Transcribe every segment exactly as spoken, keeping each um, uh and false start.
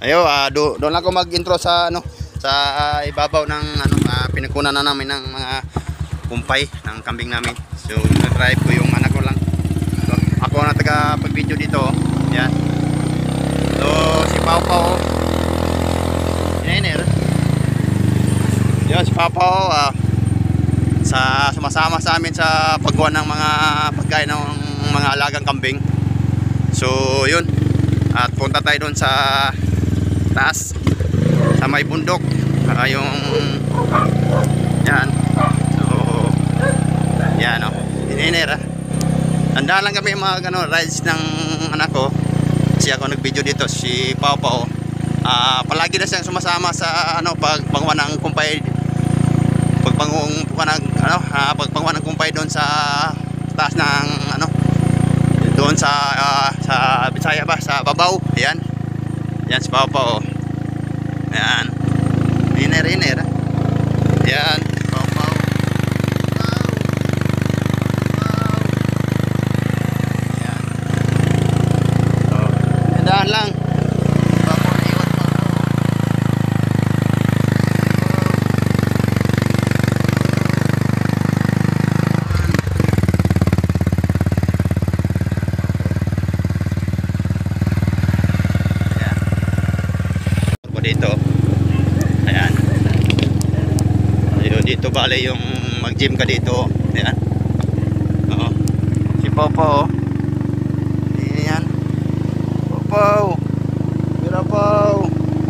Ayo, uh, do, doon ako mag-intro sa ano sa uh, ibabaw ng ano uh, pinagkunan na namin ng mga kumpay ng kambing namin. So, na-drive ko yung anak ko lang. So, ako na taga pag-video dito. Yan. So, si Pao Pao. Iner. Yan si Pao Pao uh, sa sumasama sa amin sa paggawa ng mga pagkain ng mga alagang kambing. So, yun. At punta tayo doon sa taas sa may bundok uh, yung yan. So yan o, ininira. Tandaan lang kami mga ano, rides ng anak ko kasi ako nag video dito si Pao Pao. Uh, palagi na siyang sumasama sa ano pag pangwa ng kumpay, pagpangong ng ano uh, pagpangwa ng kumpay doon sa taas ng ano doon sa uh, sa Bisaya ba, sa Babaw. Yan. Yan si Pao Pao. Yan. Iner, iner. Yan. Pao Pao. Wow. Wow. Yan. Oh, tandaan lang. Pao iwan Pao Pao. Dito. Ayan. Ayun, dito bale yung mag-gym ka dito. Ayan. Oo. Si Pao Pao. Ayan. Pao Pao. Mira Pao.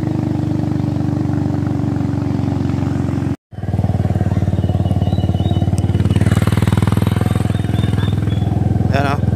Ayan o.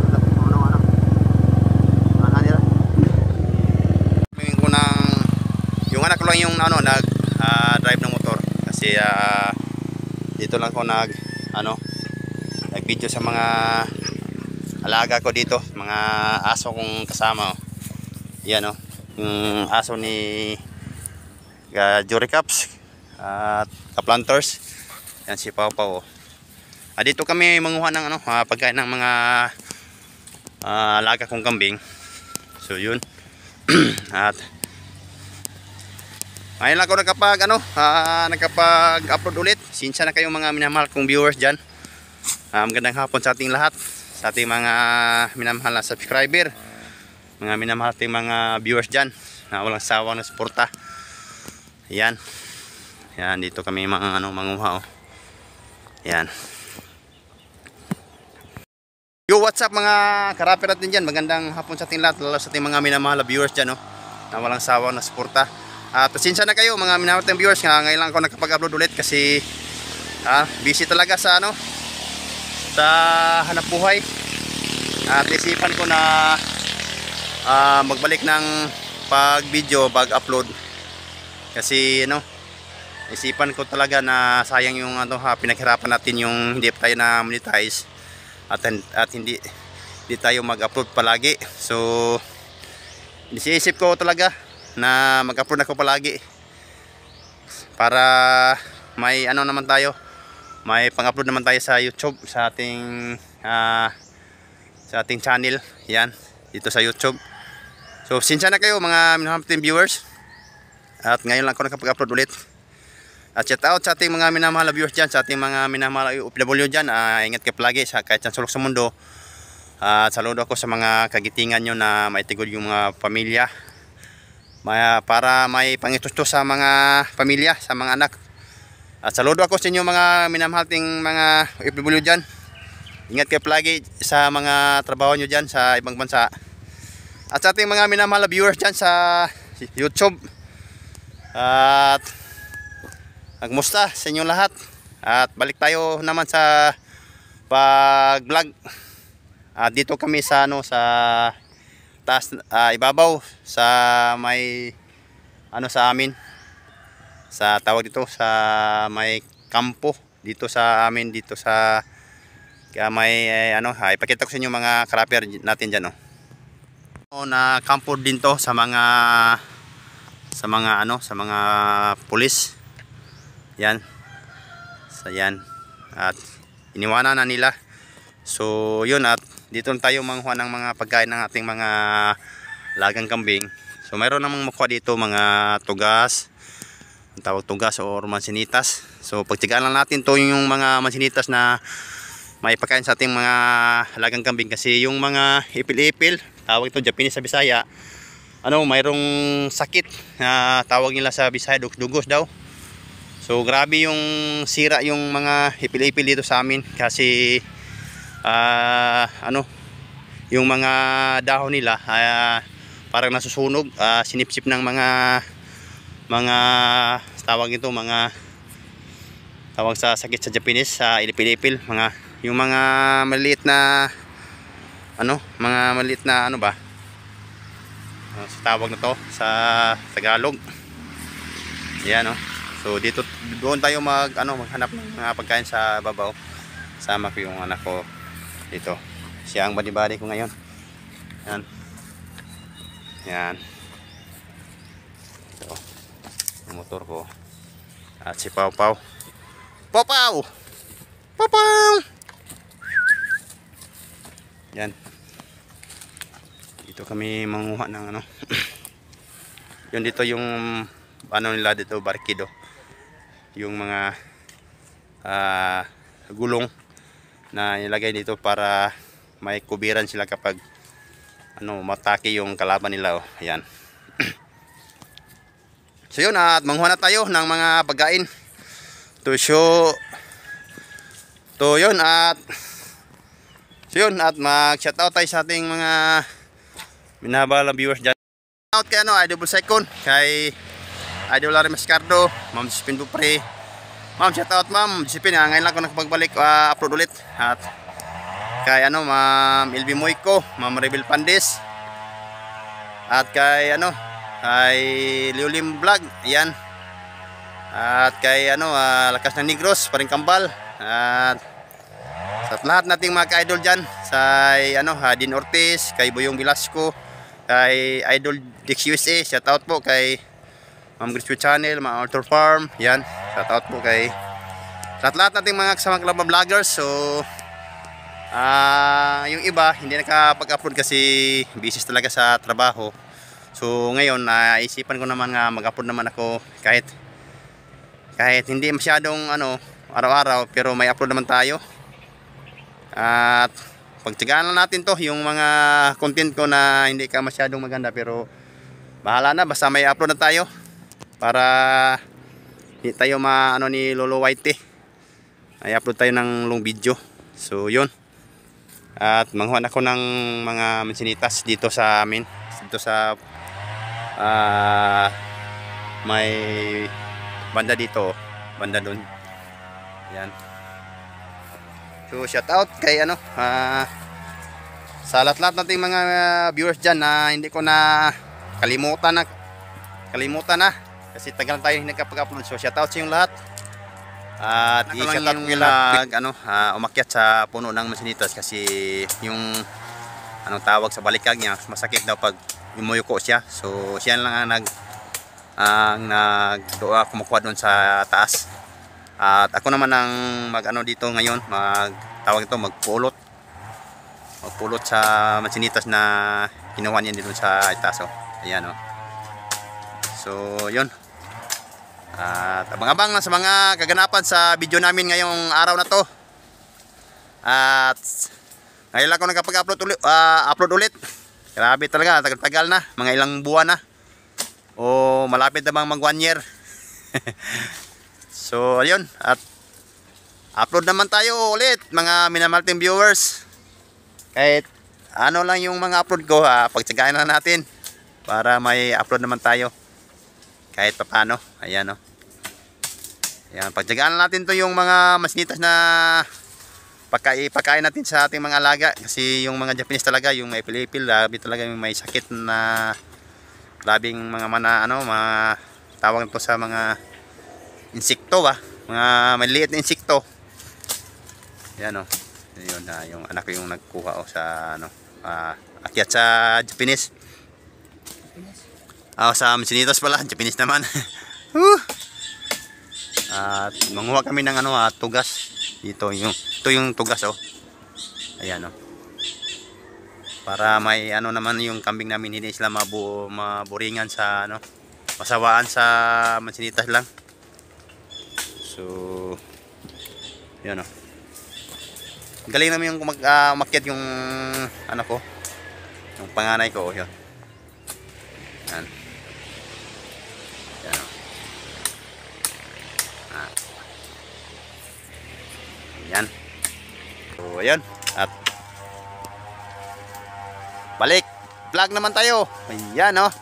Yung anak ko lang yung ano nag uh, drive ng motor kasi uh, dito lang ko nag ano nag video sa mga alaga ko dito, mga aso kong kasama. Oh. Yan oh, yung aso ni uh, Jury Caps at uh, Kaplanters. Yan si Pao Pao. Oh. Ah, dito kami manguha ng ano uh, pagkain ng mga uh, alaga kong kambing. So yun. At ngayon lang ako nakapag ano, uh, nakapag-upload ulit. Sinsya na kayong mga minamahal kong viewers dyan. Uh, magandang hapon sa ating lahat, sa ating mga minamahal na subscriber, mga minamahal ating mga viewers dyan na walang sawang na suporta. Yan. Yan, dito kami mga ano, manguha. Oh. Yan. Yo, what's up mga karaper natin dyan. Magandang hapon sa ating lahat, lalo sa ating mga minamahal na viewers dyan. Oh, na walang sawang na suporta. At uh, pasensya na kayo mga minamahal viewers, nga ngayon lang ako nakapag-upload ulit kasi uh, busy talaga sa ano sa hanap buhay. At uh, isipan ko na uh, magbalik ng pag-video, pag-upload kasi ano, isipan ko talaga na sayang yung ano ha, pinaghirapan natin yung hindi tayo na monetize at, at hindi, hindi tayo mag-upload palagi. So isiisip ko talaga na mag-upload ako palagi para may ano naman tayo, may pang-upload naman tayo sa YouTube, sa ating uh, sa ating channel. Yan, dito sa YouTube. So sinsya na kayo mga minamahal viewers, at ngayon lang ako nakapag-upload ulit. At shout out sa ating mga minamahal viewers dyan, sa ating mga minamahal O F W dyan. Uh, ingat kayo palagi sa kahit saan sulok sa mundo. Uh, saludo ako sa mga kagitingan nyo na maitigod yung mga pamilya, Maya, para may pangitustos sa mga pamilya, sa mga anak. At saludo ako sa inyo mga minamhalting mga O F W dyan. Ingat kayo palagi sa mga trabaho nyo dyan sa ibang bansa. At sa ating mga minamahal viewers dyan sa YouTube. At nagmusta sa inyo lahat. At balik tayo naman sa pag-vlog. At dito kami sa ano sa taas, uh, ibabaw sa may ano sa amin, sa tawag dito sa may kampo dito sa amin, dito sa kaya may eh, ano ha, ipakita ko sa inyo mga karaper natin dyan. Oh. Na kampo din to sa mga sa mga ano sa mga pulis. Yan. So yan. At iniwanan na nila. So yun, at dito tayo manghuha ng mga pagkain ng ating mga lagang kambing. So mayroon namang makuha dito mga tugas, ang tawag tugas or mansinitas. So pagtigaan lang natin to yung mga mansinitas na may pagkain sa ating mga halagang kambing, kasi yung mga ipil-ipil, tawag ito Japanese sa Bisaya, ano, mayroong sakit na tawag nila sa Bisaya dugos daw. So grabe yung sira yung mga ipil-ipil dito sa amin, kasi uh, ano, yung mga dahon nila uh, parang nasusunog, uh, sinipsip ng mga mga tawag ito, mga tawag sa sakit sa Japanese sa ipil-ipil, mga yung mga maliit na ano, mga maliit na ano ba, uh, sa tawag na to sa Tagalog. Yan, no. So dito, doon tayo mag ano, maghanap ng mga pagkain sa babaw. Sama ko yung anak ko dito. Siya ang badi-badi ko ngayon. Yan. Yan. So, yung motor ko. At si Pau Pau. Pau Pau! Pau Pau! Yan. Dito kami manguha ng ano. Yun dito yung ano nila dito, barkido. Yung mga uh, gulong na nilagay dito para may kubiran sila kapag ano, matake yung kalaban nila. Oh. Ayan. So yun, at manguha na tayo ng mga pagkain to show. To yun, at so yun, at mag shoutout tayo sa ating mga minabalang viewers dyan. Shoutout kay ano, Idol Second, kay Idol Larry Mascardo, Ma'am Josephine Dupre. Ma'am, shoutout Ma'am Josephine, ah, ngayon lang ako nakapagbalik uh, upload ulit. At kay ano, Ma'am Elby Moyco, Ma'am Rebel Pandes, at kay ano, kay Liulim Vlog, ayan. At kay ano, uh, Lakas ng Negros, Paring Kambal. At sa lahat nating mga ka-idol dyan, sa ano, Hadin Ortiz, kay Boyong Velasco, kay Idol Dix U S A, shoutout po kay Ma'am Griswood Channel, Ma'am Arthur Farm, yan, shoutout po kay lahat lahat nating mga kasama kalabang vloggers. So uh, yung iba hindi nakapag-upload kasi busy talaga sa trabaho. So ngayon naisipan ko naman nga mag-upload naman ako, kahit kahit hindi masyadong ano araw-araw, pero may upload naman tayo. At pagtigaan lang natin to, yung mga content ko na hindi ka masyadong maganda, pero bahala na, basta may upload na tayo para hindi tayo maano ni Lolo Whitey. Ay upload tayo ng long video. So yun, at manghuan ako ng mga mansinitas dito sa amin, dito sa uh, may banda dito, banda doon. Yan. So shout out kay ano, uh, sa lahat-lahat nating mga viewers dyan na hindi ko na kalimutan na kalimutan na kasi tagal tayo hindi nakapag-upload. So shout out sa yung lahat. At uh, i-shout out ko lang ano, uh, umakyat sa puno ng mansinitas, kasi yung anong tawag sa balikag niya, masakit daw pag yumuyuko siya. So siya lang ang nag ang nagdoa kumukuha doon sa taas. At ako naman ang mag ano dito ngayon, mag tawag ito, magpulot. Magpulot sa mansinitas na kinuha niya dito sa itaas. Oh. Ayan, oh. So, yun. At abang-abang lang sa mga kaganapan sa video namin ngayong araw na to. At ngayon lang ako nakapag-upload ulit, uh, upload ulit. Grabe talaga, tagal-tagal na, mga ilang buwan na. O malapit na bang mag one year. So ayun, at upload naman tayo ulit mga minamalting viewers. Kahit ano lang yung mga upload ko, ha, pagtsagaan na natin para may upload naman tayo kahit pa paano. Ayan, oh. Ayan, pagtsagaan natin to yung mga masnitas na pagkain, pagkain natin sa ating mga alaga, kasi yung mga Japanese talaga, yung may pilipil, labi talaga yung may sakit na labing mga mana ano, mga tawag to sa mga insekto ba, mga maliit na insekto. Yan, oh. Yun, uh, yung anak ko yung nagkuha oh, sa ano, uh, akyat sa Japanese. Ah, oh, sa mansinitas pala, Japanese naman. At manguha kami ng ano, uh, tugas dito, yung ito yung tugas, oh. Ayan, oh. para may ano naman yung kambing namin, hindi sila mabu maburingan sa ano, masawaan sa mansinitas lang. So yun o, galing naman yung mag, uh, umakyat yung ano ko, yung panganay ko. Yun, yan, yan o. Ah. Yan. So ayun, at balik vlog naman tayo. Ayan o,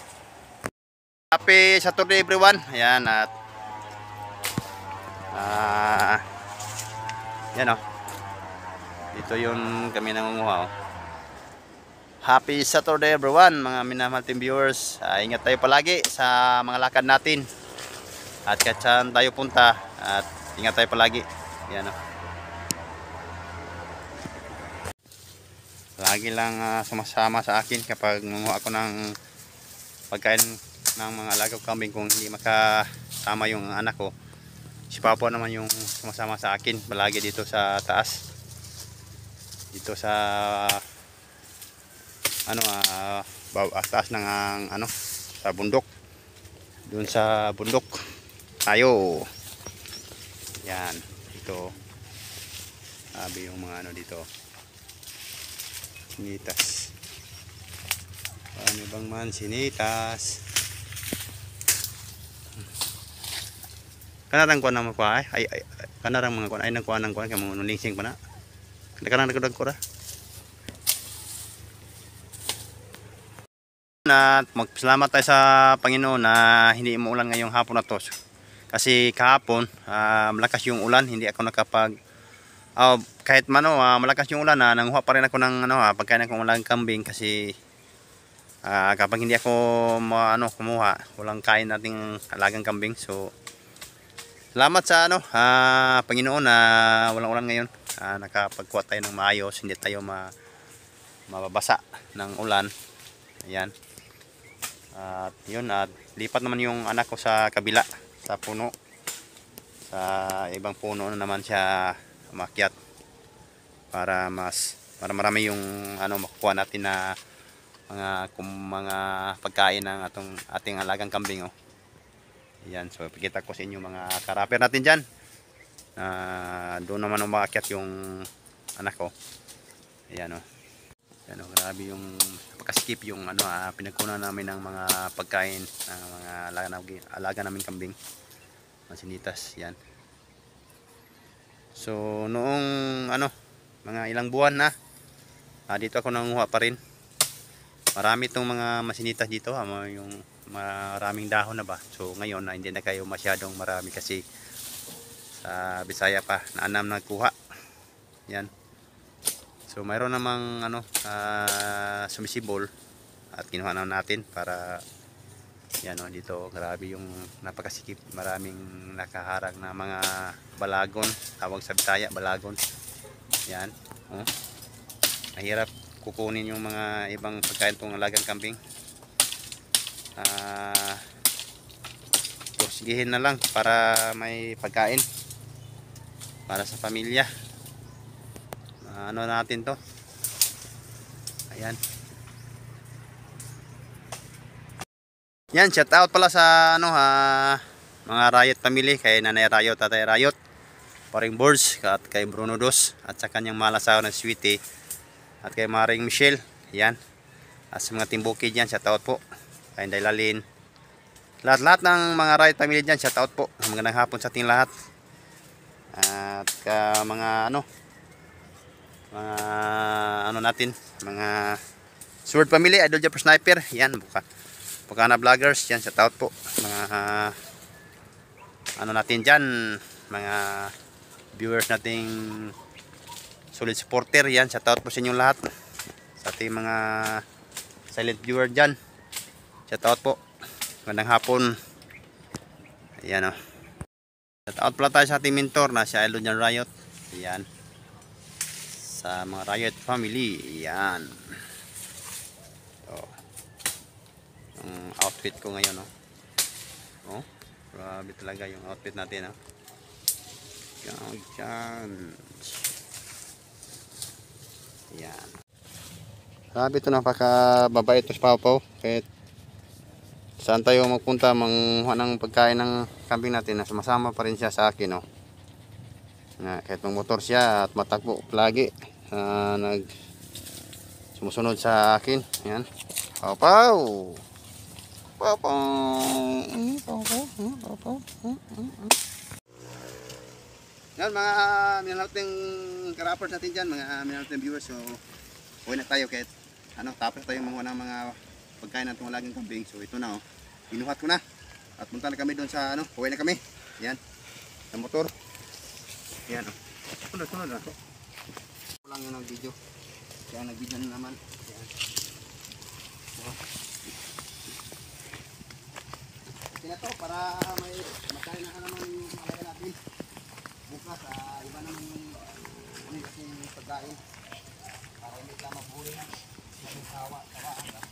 happy Saturday everyone. Ayan, at ah, yan o, dito yun kami nangunguha o. Happy Saturday everyone, mga minamahal team viewers. Uh, ingat tayo palagi sa mga lakad natin at kahit saan tayo punta, at ingat tayo palagi. Yan o, lagi lang uh, sumasama sa akin kapag manguha ako ng pagkain ng mga alaga kambing. Kung hindi makasama yung anak ko, si Papa naman yung sumasama sa akin palagi dito sa taas, dito sa ano uh, taas ng uh, ano, sa bundok, doon sa bundok tayo. Yan, ito sabi yung mga ano dito, sinitas. Ano bang man sinitas? Kanarang kuan na makuha ay, ay, ay kanarang mga kuan ay nagkuha ng kuan kay mo nulingsing pa na. Kanarang nagkudag ko ra. At magpasalamat tayo sa Panginoon na hindi umuulan ngayong hapon na to. Kasi kahapon uh, malakas yung ulan, hindi ako nakapag Uh, kahit mano uh, malakas yung ulan, uh, nanguha pa rin ako ng ano, uh, pagkain ng alagang kambing. Kasi uh, kapag hindi ako ma, ano, kumuha, walang kain nating alagang kambing. So salamat sa ano, uh, Panginoon na uh, walang ulan ngayon. Uh, nakapagkuha tayo ng maayos, hindi tayo ma, mababasa ng ulan. Ayan. At uh, yun, at uh, lipat naman yung anak ko sa kabila, sa puno. Sa ibang puno na naman siya umakyat para mas para marami yung ano makukuha natin na mga kum, mga pagkain ng atong ating alagang kambing oh. Ayan, so ipakita ko sa inyo mga karaper natin diyan. Uh, doon naman umakyat yung anak ko. Ayan oh. Ayan oh, grabe yung napaka-skip yung ano ah, pinagkunan namin ng mga pagkain ng mga alaga, alaga namin kambing. Masinitas, yan. So noong ano mga ilang buwan na ah, dito ako nanguha pa rin. Marami itong mga masinitas dito, ah, yung maraming dahon na ba. So ngayon na ah, hindi na kayo masyadong marami kasi sa Bisaya pa naanam na kuha. Yan. So mayroon namang ano uh, sumisibol at kinuha na natin para yan o, dito grabe yung napakasikip, maraming nakaharang na mga balagon, tawag sa Bisaya balagon. Yan oh. Mahirap kukunin yung mga ibang pagkain tong alagang kambing. Ah, kursigihin na lang para may pagkain para sa pamilya. Ah, ano natin to. Ayan. Yan, shout out pala sa ano ha, mga Riot family, kay Nanay Riot, Tatay Riot, Paring Boards, at kay Bruno Dos, at sa kanyang malasaw na Sweetie, at kay Maring Michelle. Yan. At sa mga timbukid yan, shout out po. Kay Dailalin. Lahat-lahat ng mga Riot family dyan, shout out po. Magandang hapon sa ating lahat. At ka mga ano, mga ano natin, mga Sword family, Idol Japper Sniper. Yan, buka. Pagkana vloggers, yan, shout out po. Mga uh, ano natin dyan, mga viewers nating solid supporter, yan, shout out po sa inyong lahat. Sa ating mga silent viewer dyan, shout out po. Magandang hapon. Ayan o. Oh. Shout out pala tayo sa ating mentor na si Idol Jan Riot. Ayan. Sa mga Riot family, ayan. Ang outfit ko ngayon oh. Oh, grabe talaga yung outfit natin oh. Yan, yan. Yan. Grabe ito, napakababait ito si Papaw. Kahit saan tayo magpunta, mangha ng pagkain ng kambing natin, na sumasama pa rin siya sa akin. Oh. Na, kahit mag motor siya at matakbo lagi, uh, nag sumusunod sa akin. Yan. Papaw! Papaw! Papaw! Papaw! Yan mga minanaw nating ka-rappers natin dyan, mga minanaw nating viewers. So, uwi na tayo kahit ano, tapos tayo mga ng mga pagkain ng tumalaging kambing. So ito na, oh, binuhat ko na at punta na kami doon sa ano, uwi na kami. Yan, sa motor. Yan, oh. Sunod, sunod na. Kulang yun ang video. Kaya nag-video na naman. Yan. Oh. Okay na to, para may makain na ka naman yung malaya natin. Bukas, uh, iba naman yung ano yung pagkain. Para hindi ka mabuhin. Yung sawa, sawaan ka.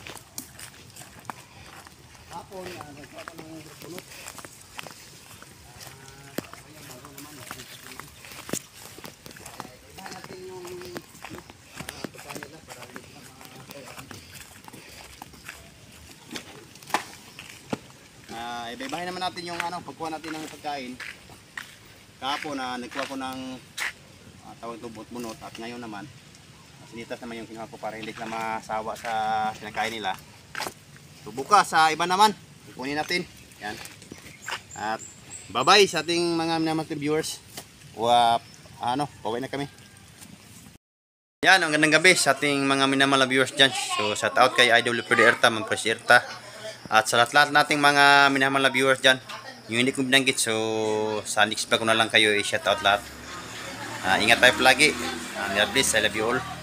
Hapon, uh, nagkawa ka ng punot. Kaya bago naman. Ibahan natin yung pagkain nila para hindi ka makakaya. Uh, ibahin naman natin yung ano, pagkuha natin ng pagkain. Kahapon na uh, nagkuha ko ng uh, tawag ito bunot at ngayon naman sinitas naman yung kinuha ko para hindi na masawa sa sinakain nila. So bukas sa uh, iba naman kukunin natin. Yan. At bye bye sa ating mga minamahal viewers. Wa ano, pauwi na kami. Yan, ang gandang gabi sa ating mga minamahal viewers dyan. So shout out kay I W P D Erta, Mampres Erta. At sa lahat-lahat nating mga minamahal viewers dyan, yung hindi ko binanggit, so sa next vlog ko na lang kayo i-shout out lahat. Uh, ingat tayo palagi. Uh, God bless, I love you all.